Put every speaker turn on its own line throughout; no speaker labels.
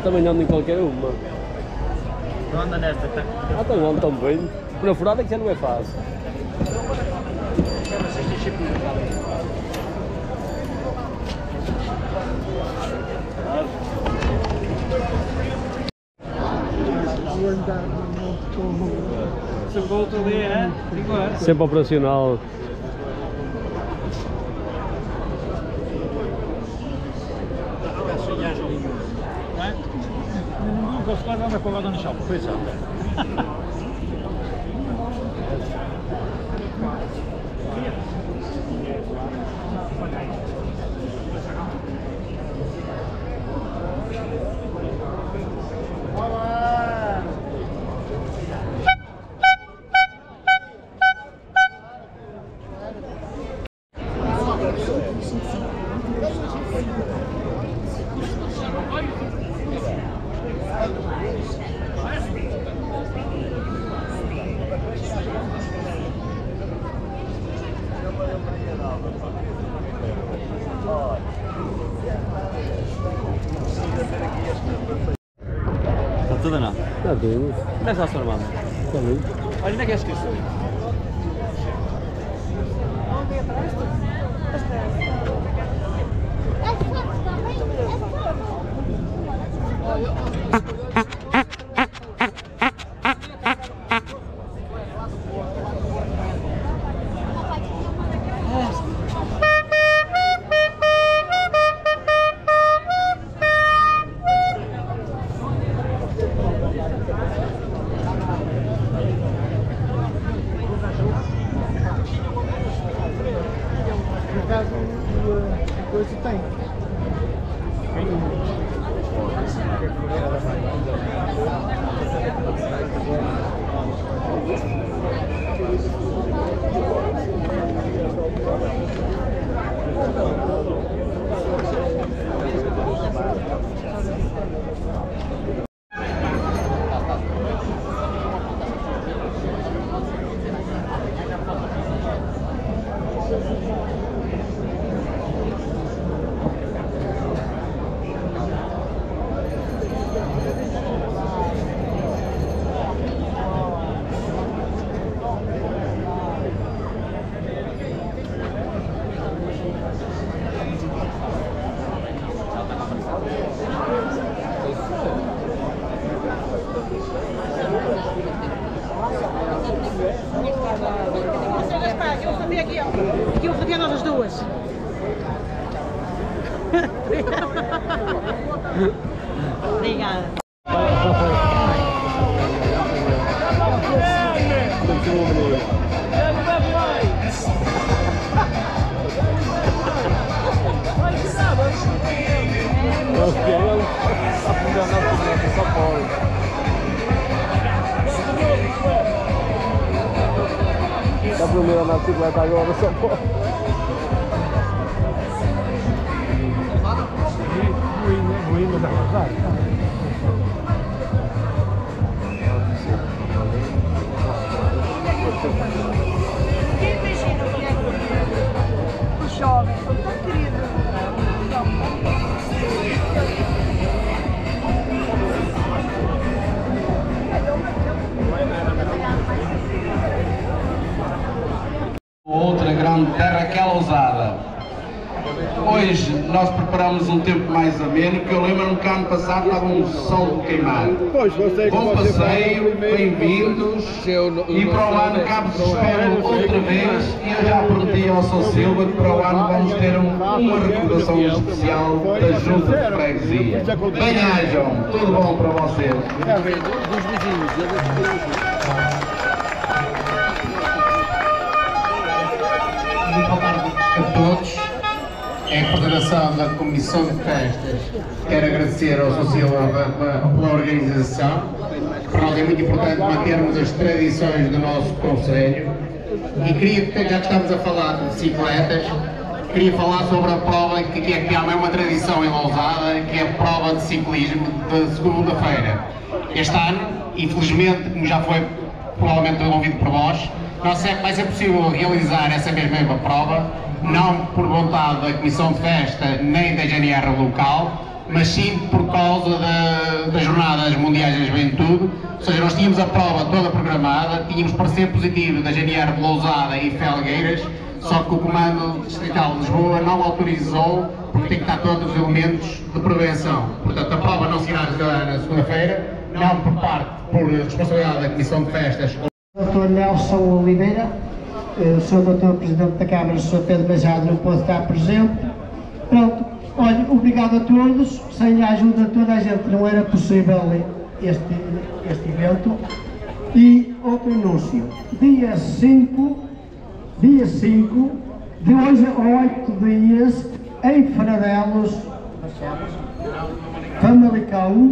também ando em qualquer uma.
Não anda nesta, tá?
Ah, então ando tão bem. Na furada é que já não é fácil.
Se volta ali, é? Igual.
Sempre operacional.
Não é? Não posso lá anda colado no chão, foi só. Está tudo ou não?
Está tudo.
Onde é que está a sua irmã?
Está bem.
Olha, onde é que é a inscrição?
Coisa tem.
Aqui eu fazia nós as duas. Obrigada.
Dá para me andar de bicicleta agora, só pode.
Ruína da Rosário.
Os jovens são tão queridos.
Outra grande terra que é Lousada. Hoje nós preparamos um tempo mais ameno, que eu lembro-me que ano passado estava um sol de queimar. Bom passeio, bem-vindos, e para o ano cá vos espero outra vez, e eu já prometi ao Sr. Silva que para o ano vamos ter uma recordação especial da Junta de Freguesia. Bem-ajam, tudo bom para vocês.
Dos vizinhos,
Muito boa tarde a todos. Em coordenação da Comissão de Festas, quero agradecer ao Sr. Silva pela organização. Para nós é muito importante mantermos as tradições do nosso Conselho. E queria, já que estamos a falar de bicicletas, queria falar sobre a prova que é realmente uma tradição em Lousada, que é a prova de ciclismo de segunda-feira. Este ano, infelizmente, como já foi provavelmente ouvido por vós, não vai ser possível realizar essa mesma prova, não por vontade da Comissão de Festa nem da GNR local, mas sim por causa das Jornadas Mundiais da Juventude. Ou seja, nós tínhamos a prova toda programada, tínhamos parecer positivo da GNR de Lousada e Felgueiras, só que o Comando Distrital de Lisboa não autorizou, porque tem que estar todos os elementos de prevenção. Portanto, a prova não se irá realizar na segunda-feira, não por responsabilidade da Comissão de Festas.
Dr. Nelson Oliveira, Sr. Dr. Presidente da Câmara, Sr. Pedro Machado, não pode estar presente. Pronto, olha, obrigado a todos. Sem a ajuda de toda a gente não era possível este evento. E outro anúncio, dia 5, de hoje a 8 dias, em Fradelos, Famalicão,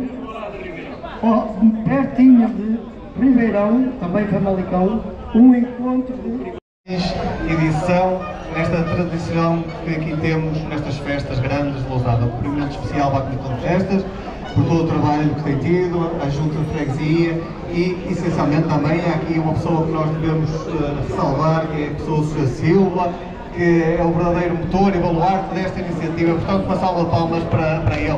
pertinho de Ribeirão, também Famalicão, um encontro de
edição nesta tradição que aqui temos nestas festas grandes de Lousada. Um cumprimento especial à Comissão de Festas por todo o trabalho que tem tido, a Junta de Freguesia e, essencialmente, também há aqui uma pessoa que nós devemos ressalvar, que é a pessoa Sr. Silva, que é o verdadeiro motor e baluarte desta iniciativa. Portanto, uma salva de palmas para ele.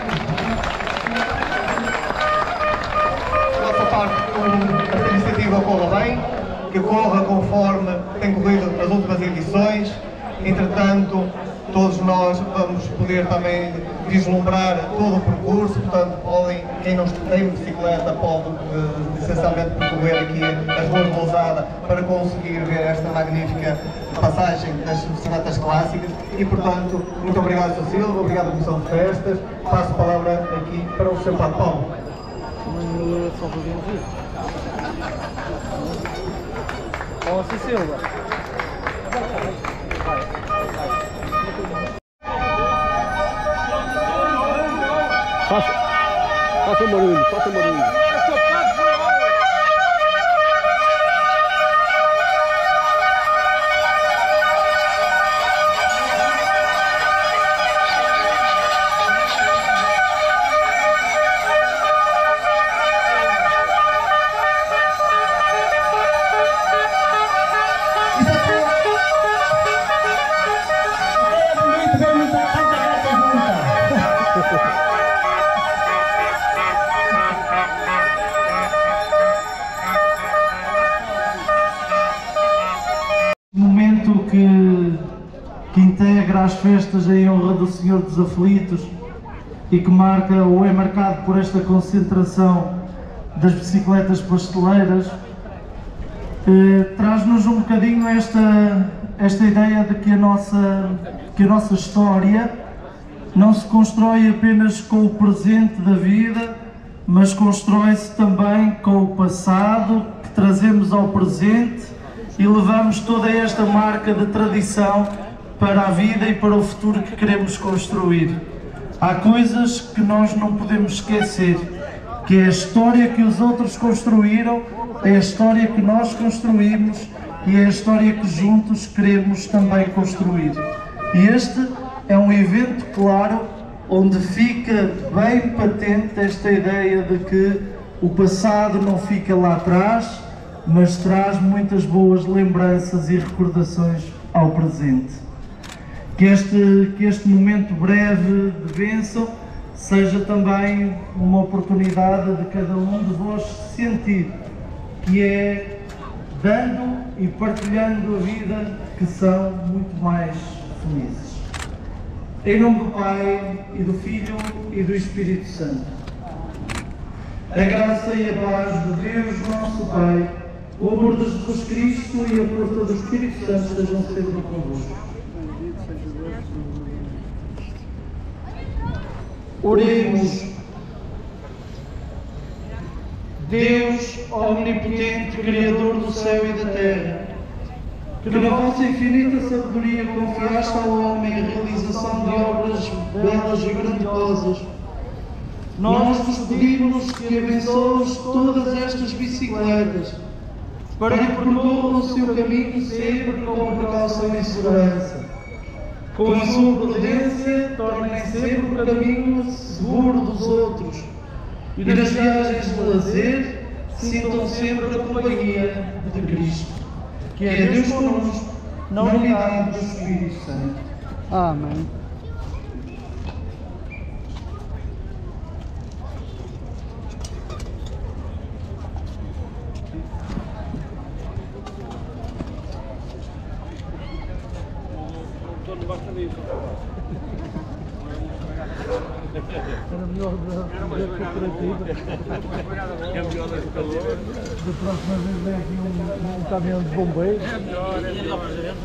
Da nossa parte, que esta iniciativa corra bem, que corra conforme tem corrido nas últimas edições. Entretanto, todos nós vamos poder também vislumbrar todo o percurso, portanto, quem não tem bicicleta pode essencialmente percorrer aqui as ruas de Lousada para conseguir ver esta magnífica passagem das bicicletas clássicas e, portanto, muito obrigado, Sr. Silva, obrigado à Comissão de Festas. Passo a palavra aqui para o Sr. Padre Paulo.
Ó, Sr. Silva. Faça um barulho, faça um barulho.
Momento que integra as festas em honra do Senhor dos Aflitos e que marca ou é marcado por esta concentração das bicicletas pasteleiras, traz-nos um bocadinho esta ideia de que a nossa história não se constrói apenas com o presente da vida, mas constrói-se também com o passado que trazemos ao presente e levamos toda esta marca de tradição para a vida e para o futuro que queremos construir. Há coisas que nós não podemos esquecer, que é a história que os outros construíram, é a história que nós construímos e é a história que juntos queremos também construir. E este é um evento, claro, onde fica bem patente esta ideia de que o passado não fica lá atrás, mas traz muitas boas lembranças e recordações ao presente. Que este momento breve de bênção seja também uma oportunidade de cada um de vós sentir que é dando e partilhando a vida que são muito mais felizes. Em nome do Pai, e do Filho, e do Espírito Santo. A graça e a paz de Deus, nosso Pai, o amor de Jesus Cristo e a força do Espírito Santo estejam sempre convosco. Oremos. Deus, omnipotente, Criador do céu e da terra, que na vossa infinita sabedoria confiaste ao homem a realização de obras belas e grandiosas, nós vos pedimos que abençoes todas estas bicicletas, para que percorram o seu caminho sempre com precaução e segurança. Com a sua prudência, tornem sempre o caminho seguro dos outros e nas viagens de lazer sintam sempre a companhia de Cristo, que é Deus connosco, na unidade do Espírito Santo.
Amém.
Era melhor da cooperativa.
É melhor das calor.
Da próxima vez vem aqui um caminhão de bombeiros.
É melhor.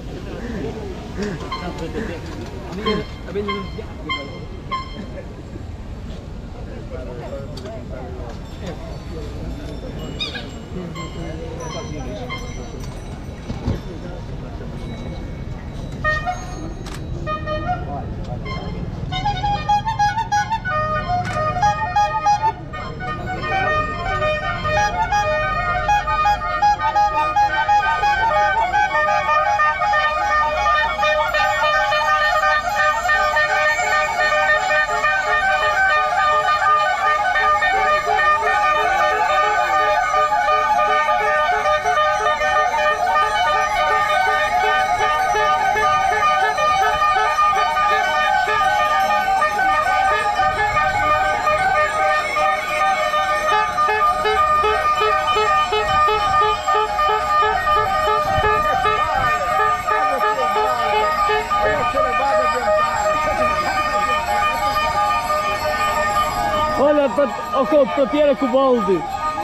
Olha, para ter com o balde.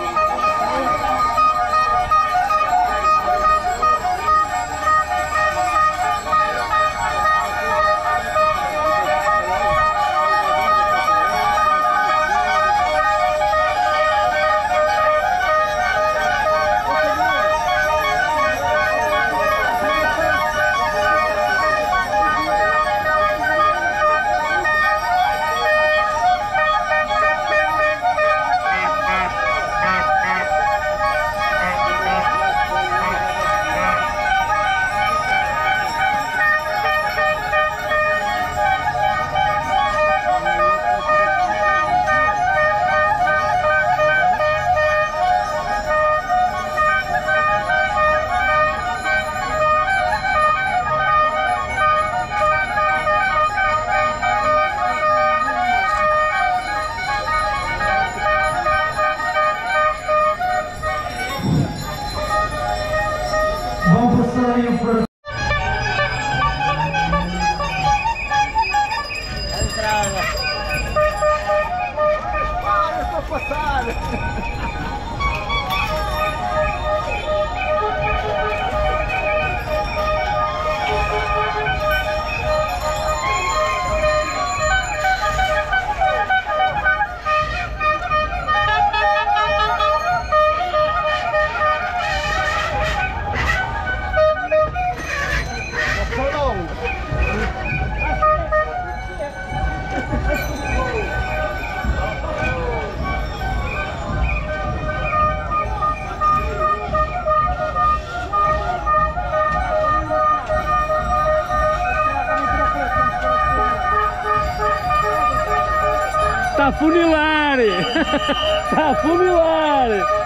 Vão passar aí para...
Está a funilar! Está a funilar!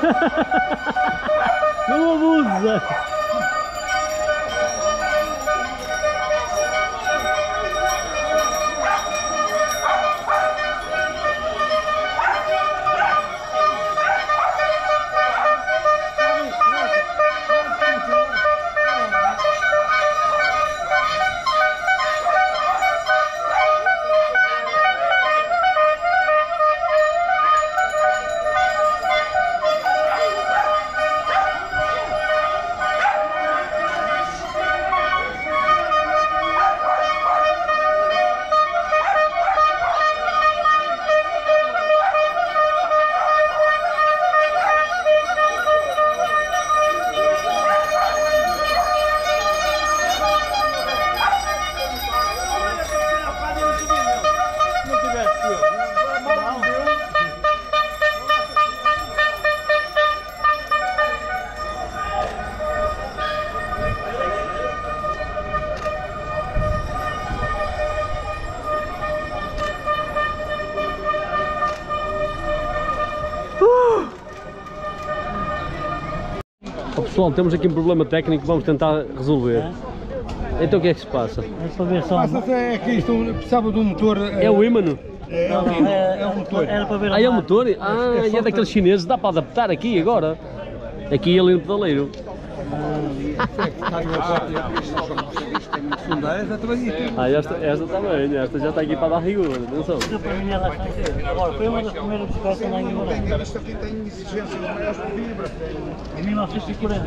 Não abusa! Pessoal, temos aqui um problema técnico que vamos tentar resolver. Então o que é que se passa?
Passa-se é que isto precisava de um motor.
É o ímã?
É um motor.
Ah, é o motor? Ah, e é daqueles chineses, dá para adaptar aqui agora. Aqui ali no pedaleiro. Ah, esta também, esta já está aqui para dar rigor, atenção.
Agora, foi uma das primeiras bicicletas lá em Guimarães.
Esta aqui tem exigências maiores por vibra.
Em 1940.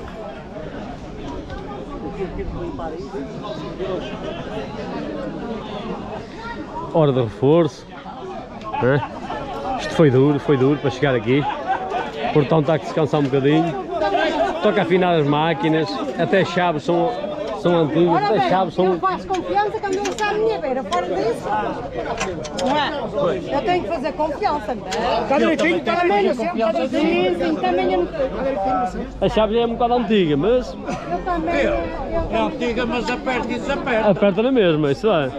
Hora de reforço. Isto foi duro para chegar aqui. O portão está a descansar um bocadinho. Toca a afinar as máquinas, até as chaves são antigas, até as chaves são...
Eu faço confiança quando ele está à minha beira, fora disso, não é? Eu tenho que fazer confiança. Está direitinho, está também, sim, também
A chave já é um bocado antiga, mas...
eu também...
É antiga, mas aperta e desaperta.
Aperta na mesma, isso é.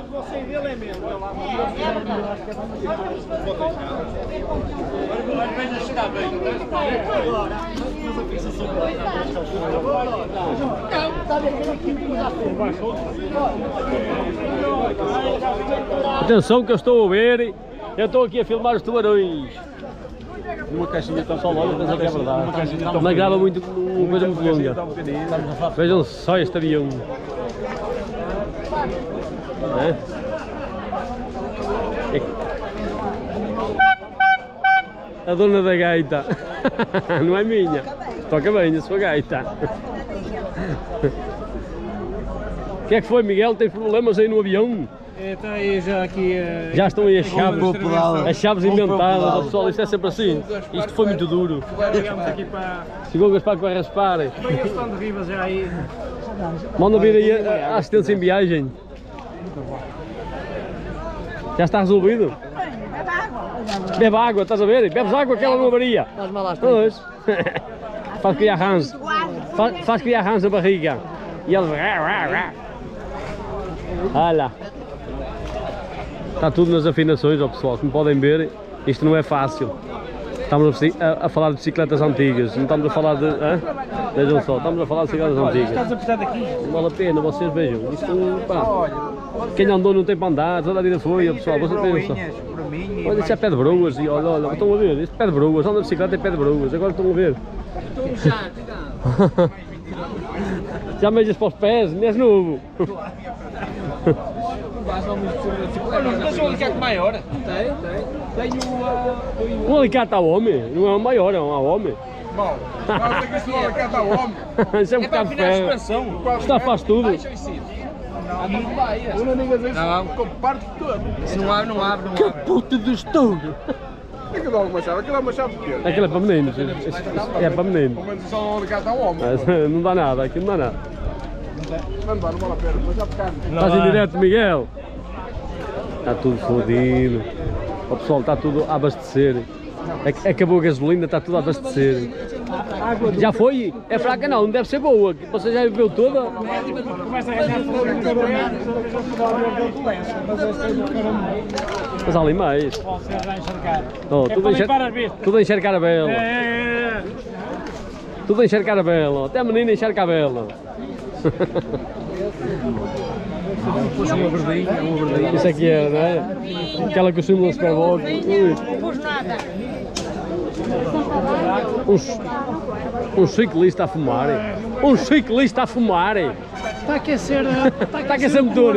Atenção que eu estou a ver, eu estou aqui a filmar os tubarões. Uma caixinha tão só longa, pensa que é verdade. Mas grava muito, uma coisa muito longa. Vejam só este avião. A dona da gaita. Não é minha. Toca bem a sua gaita. O que é que foi, Miguel? Tens problemas aí no avião?
Está aí já aqui...
Já estão aí as chaves inventadas, oh, pessoal, isto é sempre assim. Isto foi muito duro. Chegou o Gaspar com a raspar.
Estão de ribas já aí.
Manda vir aí a assistência em viagem. Já está resolvido? Bebe água, estás a ver? Bebes água que ela não avaria. Pois. Faz criar rãs. Faz criar rãs na barriga. E eles... Olha. Está tudo nas afinações, ó pessoal, como podem ver, isto não é fácil. Estamos a falar de bicicletas antigas, não estamos a falar de... Vejam só, estamos a falar de bicicletas antigas.
Estás a precisar daqui?
Não vale a pena, vocês vejam. Isto, pá, quem andou não tem para andar, toda a vida foi, ó pessoal, vocês vejam só. Olha, isso é pé de broas, e olha, estão a ver, isto é pé de broas, anda de bicicleta é pé de broas, agora estão a ver. Já mejas para os pés, nem és novo.
Mas um alicate maior? Tenho
Um alicate ao homem, não é um maior, é um ao homem.
Bom, vamos que isso é um alicate ao homem.
Isso é um bocado de ferro. Isto faz tudo.
Não, comparte todo. Não abre.
Que puta de estouro!
Aquilo é uma chave, aquilo é uma chave pequena.
Aquilo é para meninos, é para meninos.
Pelo menos só um alicate ao homem.
Não dá nada, aquilo não dá nada.
Não vale a pena, mas já pequeno.
Estás em direto, Miguel? Está tudo fodido. O pessoal está tudo a abastecer. Acabou a gasolina, está tudo a abastecer. Já foi? É fraca não, deve ser boa. Você já bebeu toda? Mas há ali mais. Oh, tudo a encharcar a vela. Tudo a encharcar a vela. Até a menina encharca a vela. Isso aqui é, não é? Aquela que o símbolo da Superbox. Um ciclista a fumar. Um ciclista a fumar.
Está a aquecer.
Está a aquecer motor.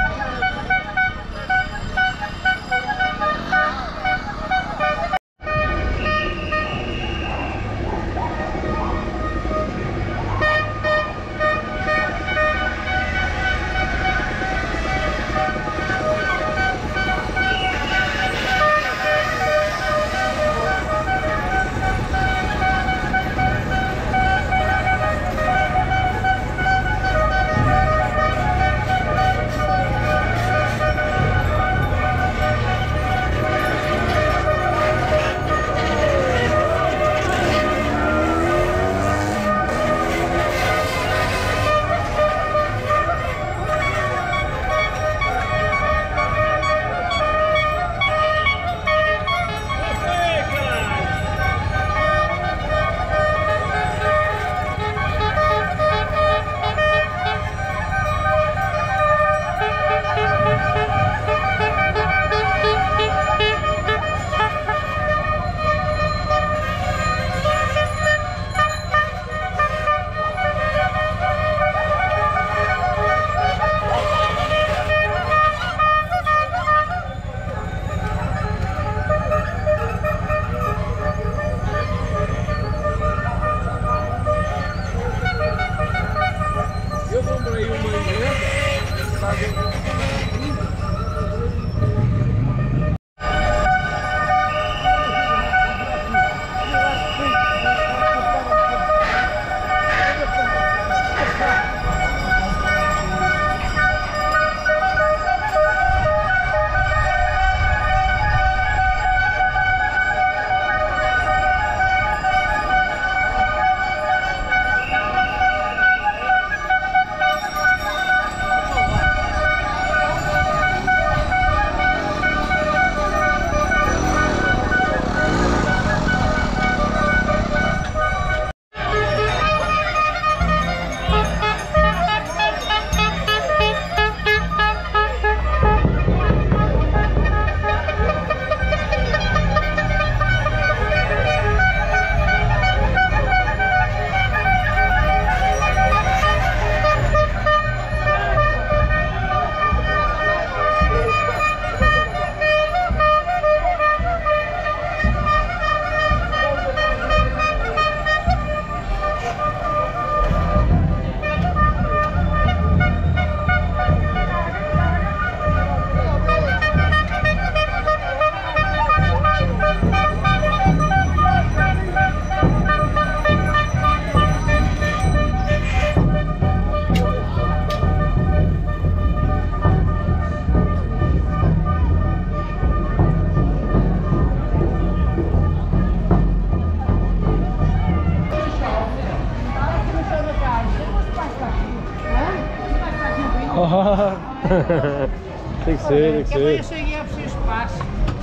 Tem que ser, tem que ser. Eu cheguei a precisar espaço.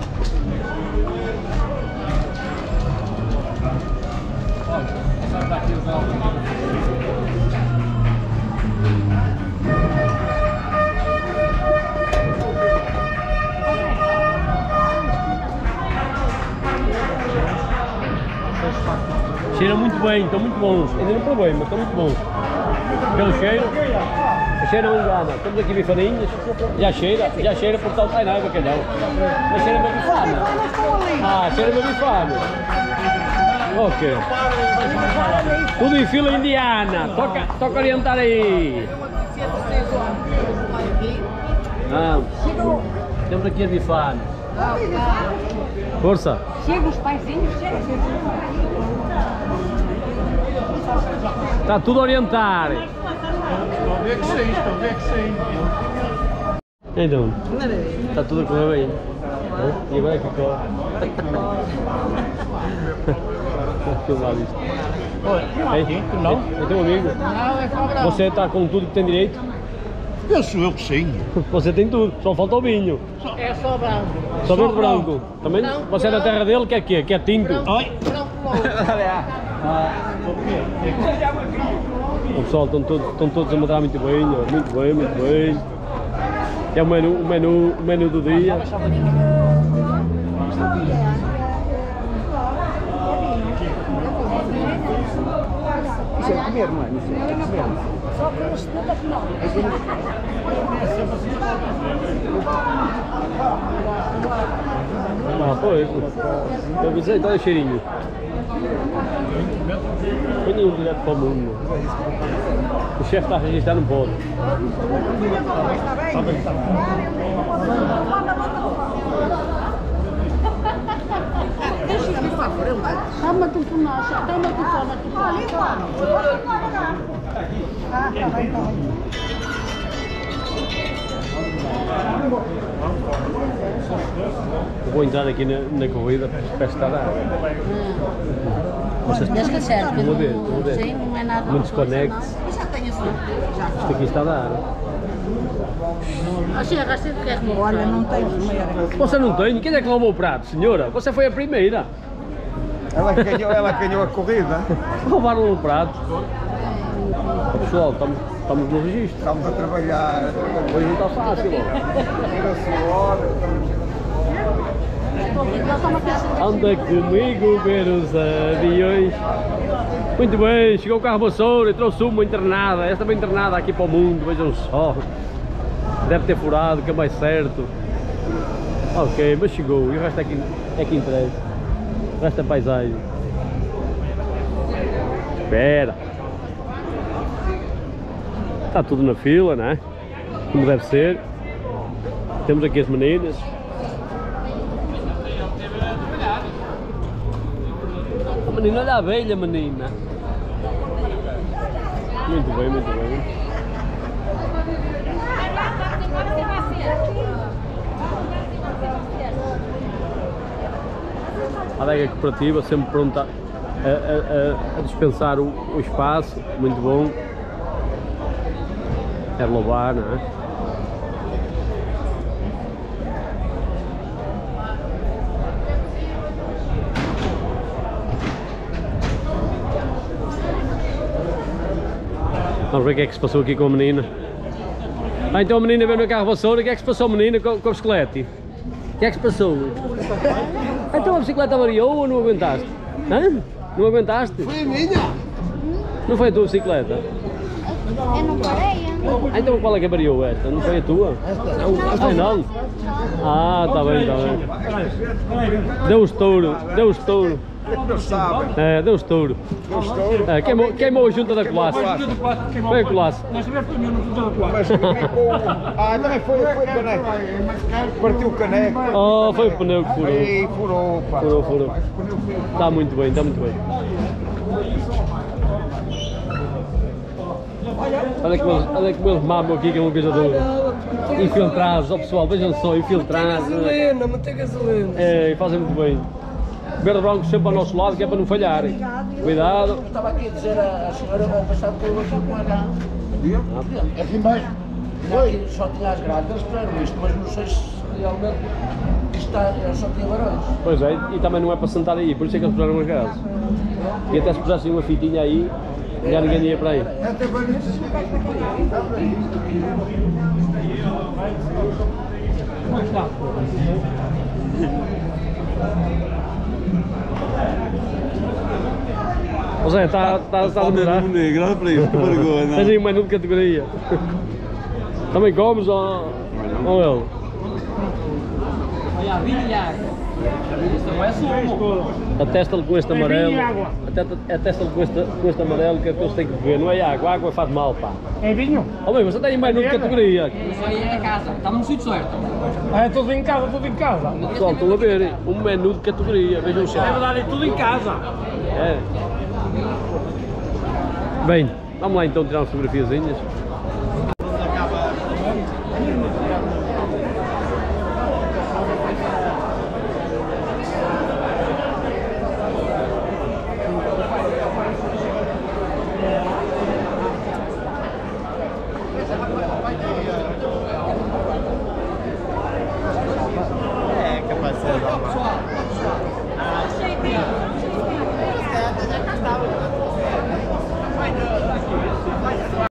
Cheira muito bem, estão muito bons. Ainda não provei, mas estão muito bons. Pelo cheiro, a cheira não engana. Temos aqui bifaninhas, já cheira, portanto, ai não, é bacalhau. Mas cheira uma bifana. Ah, cheira uma bifana. Ok. Tudo em fila indiana, toca orientar aí. Ah, temos aqui a bifana. Força.
Chega os paizinhos, chega.
Está tudo a orientar.
Vê que sim.
Então, está tudo a correr bem. E agora é que ficou. Vou filmar isto.
Não?
É teu amigo?
Não, é Fabrão.
Você está com tudo que tem direito?
Penso eu que sim.
Você tem tudo, só falta o vinho.
É só branco.
Só verde branco. Também você é da terra dele, que é quê? Que é tinto?
Oi?
Branco louco.
O pessoal estão todos a mandar muito bem, ó, muito bem, muito bem. É o menu do dia.
Isso é comer, não é? Isso é comer.
Só que os putas não.
Ah, pois. Eu avisei, está o cheirinho. Põe um direto para o mundo. O chefe está a registrar, não pode.
Dá-me a telefonar, dá-me a telefonar.
Ah, tá bem, tá bem.
Vou entrar aqui na corrida para estar a água. Vocês
Desde que certo.
Vou ver.
Sim, não é nada.
Não desconecte.
Já tenho assim.
Isto aqui está a dar.
Assim, arrastei porque és muito.
Olha, não tenho primeira.
Você não tem? Quem é que levou o prato, senhora? Você foi a primeira.
Ela ganhou a corrida.
Roubaram o prato. Pessoal, estamos no registro.
Estamos a trabalhar.
Hoje não está fácil. Anda comigo ver os aviões. Muito bem, chegou o carro vassoura e trouxe uma internada. Esta bem internada aqui para o mundo, vejam só. Deve ter furado, que é mais certo. Ok, mas chegou. E o resto é que interessa. O resto é paisagem. Espera. Está tudo na fila, não é? Como deve ser. Temos aqui as meninas. A menina, olha a velha menina. Muito bem, muito bem. A adega cooperativa sempre pronta a dispensar o espaço, muito bom. É louvar, não é? Vamos ver o que é que se passou aqui com a menina. Ah, então a menina veio no carro vassoura. O que é que se passou, menina, com a bicicleta? O que é que se passou? Então a bicicleta variou ou não aguentaste? Hã? Não aguentaste?
Foi a minha.
Não foi a tua bicicleta?
Eu não parei.
Ah, então qual é que variou esta? Não foi a tua? Ah, não? Ah, está bem, está bem. Deu um estouro, deu um estouro. É, deu um estouro. É, queimou a junta da colasse. Foi a colasse.
Nós tivemos pneu no junta da colasse.
Também foi o caneco. Partiu o caneco.
Oh, foi o pneu que furou.
Aí furou, pá.
Furou. Está muito bem, está muito bem. Olha como eles mamam aqui, que é uma coisa doida. Infiltrados, ó pessoal, vejam só, infiltrados.
Mantém gasolina.
É, e fazem muito bem. Verde branco sempre ao nosso lado, que é para não falharem. Cuidado.
Estava aqui a dizer à senhora, vou passar por aqui com ela.
Aqui embaixo.
Aqui só tinha as grávidas para isto, mas não sei se realmente isto está, só tinha varões.
Pois é, e também não é para sentar aí, por isso é que eles puseram as grades. E até se pusessem uma fitinha aí, já ninguém ia para aí. Ô Zé, está a demorar?
Grande para isso, que vergonha.
Tens aí um menu de categoria. Também comes ou ele?
Olha, vinho e água. Isto não é sumo.
Atesta-lhe com este amarelo. Atesta-lhe com este amarelo que eles têm que beber. Não é água, a água faz mal, pá.
É vinho?
Ó bem, você tem um menu de categoria.
Isso aí é casa. Estamos no sítio certo.
É tudo em casa, tudo em casa.
Pessoal, estão a ver um menu de categoria. Vejam só.
É verdade, tudo em casa.
É. Bem, vamos lá então tirar umas fotografiazinhas.